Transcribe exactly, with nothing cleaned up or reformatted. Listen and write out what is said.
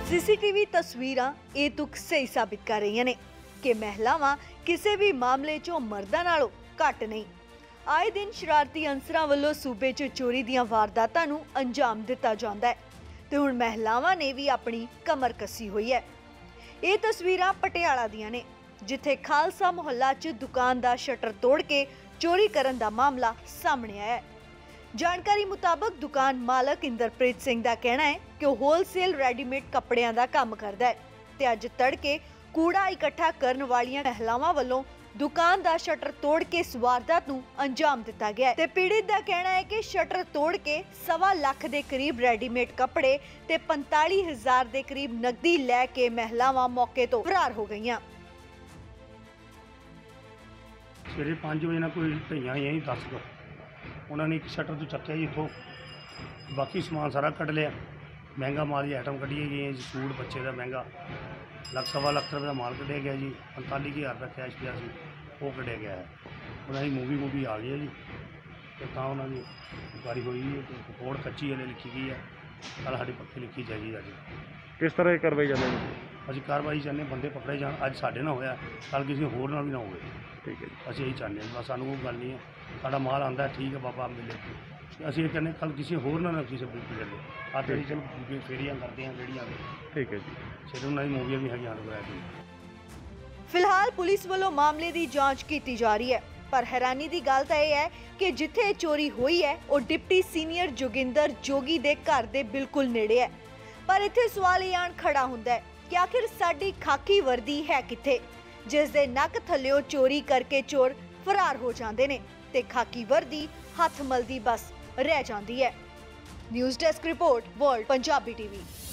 CCTV तस्वीरां ਇਹ ਤੁਕ ਸਹੀ ਸਾबित कर रही ने कि महिलावां किसी भी मामले चों मर्दां नालों घट नहीं। आए दिन शरारती अंसरां वल्लों सूबे च चोरी दीयां वारदातां नूं अंजाम दिता जांदा है ते हुण महिलावां ने भी अपनी कमर कसी हुई है। ये तस्वीरां पटियाला दीयां ने जिथे खालसा मुहल्ला च दुकान दा शटर तोड़ के चोरी करन दा मामला सामने आया है। जानकारी मुताबक दुकान मालक इंद्रप्रीत सिंह दा कहना है कि वह होलसेल रेडीमेड कपड़ियां दा काम करदा है ते अज तड़के कूड़ा इकट्ठा करन वालियां महिलावां वल्लों दुकान दा शटर तोड़ के इस वारदात नूं अंजाम दिता गया है ते पीड़ित दा कहना है कि शटर तोड़ के सवा लाख दे करीब रेडीमेड कपड़े ते पैंताली हजार दे करीब नकदी लैके महिलावां मौके तो फरार हो गईयां। सवेरे पांच बजे ना कोई ढईयां यहीं दस को उन्होंने एक शटर तो चक्या जी इतों बाकी समान सारा कट लिया। महंगा माल जी आइटम कढ़िए गए जी, सूट बच्चे का महंगा लख सवा लख रुपये का माल कढ़िया गया जी। पैंताली हज़ार रुपया कैश पिया सी वो कढ़िया गया है। उन्होंने मूवी मूवी आ गई है जी तो तो उन्होंने इंक्वायरी हुई है तो रिपोर्ट कच्ची हले लिखी गई है। कल साड़ी पक्की लिखी जाएगी अभी किस तरह की कार्रवाई चाहते हैं? अभी कार्रवाई चाहते पबंदे पकड़े जान। अज साढ़े ना होया कल किसी होर ना भी ना हो। ठीक है असं यही चाहते हैं बस सानू कोई गल नहीं है। साडा माल आंदा ठीक है बाबा मिले असं ये कहने कल किसी होर ना किसी बिल्कुल चले आते ही चल फेरियां करते हैं रेड़ियां। ठीक है जी सिर उन्होंने मूवियां भी है। फिलहाल पुलिस वालों मामले की जांच की जा रही है पर हैरानी की गल तो यह है कि जिथे चोरी हुई है वो डिप्टी सीनियर जोगिंदर जोगी दे घर दे बिल्कुल नेड़े है। पर इत्थे सवाल ये आन खड़ा हुंदा है कि आखिर साडी खाकी वर्दी है किथे जिस दे नक थल्लियों चोरी करके चोर फरार हो जाते ने ते खाकी वर्दी हथ मलदी बस रह जाती है। News desk report world Punjabi TV.